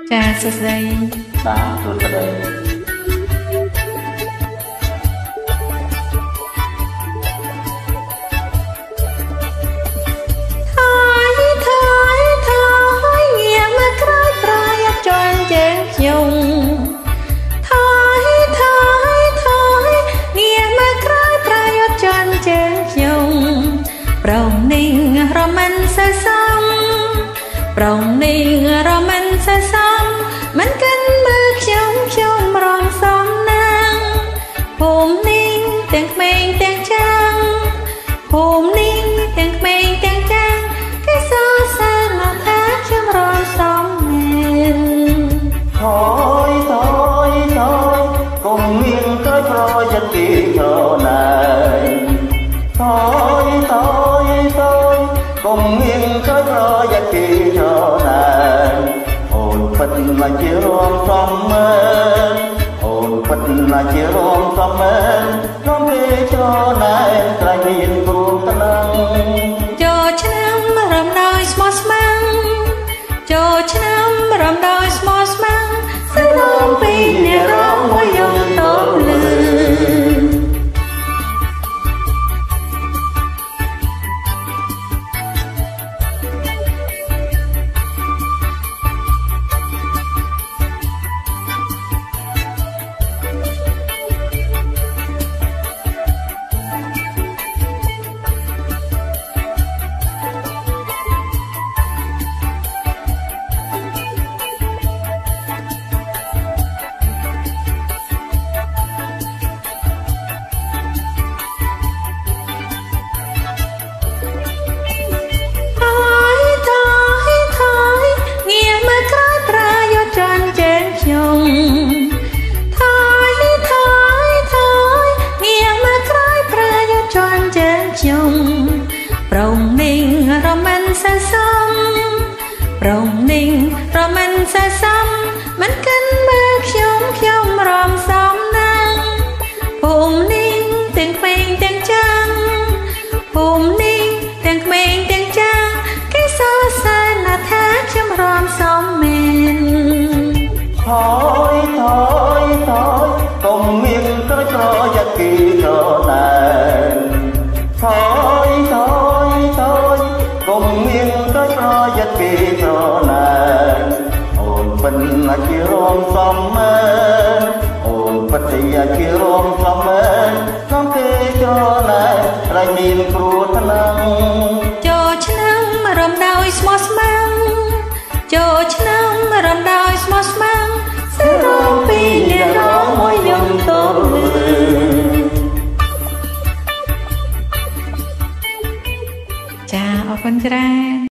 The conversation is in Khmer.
ចាសួស្តីបាទសួស្តីប្រងនេះរមិនសសំប្រងនេះរមិនសសំមិនកិនមើលខ្ញុំរងសំណាងភូមិនេះទាំងក្មេងទាំងចាស់ភូមិនេះទាំងក្មេងទាំងចាស់គេសរសើរមកថាខ្ញុំរងសំមែនថយកុំមានក្រោយប្រយ័ត្នពីត្រណាយថយកុំមានក្រោយប្រយ័ត្នពីត្រណាយអូនពិតណាស់ជារងសំមែនអូនពិតណាស់ជារងសំមែនក្នុងពេលត្រណាយក្រែងមានព្រោះថ្នាំចូលឆ្នាំរំដោយស្មោះស្ម័គ្រចូលឆ្នាំរំដោយស្មោះស្ម័គ្រស្រោមពីអ្នករងមួយយំតបលឺប្រងនេះរមិនសសំប្រងនេះរមិនសសំមិនកិនមើលខ្ញុំរងសំណាងភូមិនេះទាំងក្មេងទាំងចាស់ភូមិនេះទាំងក្មេងទាំងចាស់គេសរសើរណាស់ថាខ្ញុំរងសំមែនថយកុំមានក្រោយប្រយ័ត្នពីត្រណាយថយកុំមានក្រោយប្រយ័ត្នពីត្រណាយអូនពិតណាស់ជារងសំមែនអូនពិតជារងសំមែនក្នុងពេលត្រណាយក្រែងមានគ្រោះថ្នាំចូលឆ្នាំរំដោយស្មោះស្ម័គ្រចូលឆ្នាំរំដោយស្មោះស្ម័គ្រស្រោមពីអ្នករងមួយយំតបលឺចាអរគុណច្រើន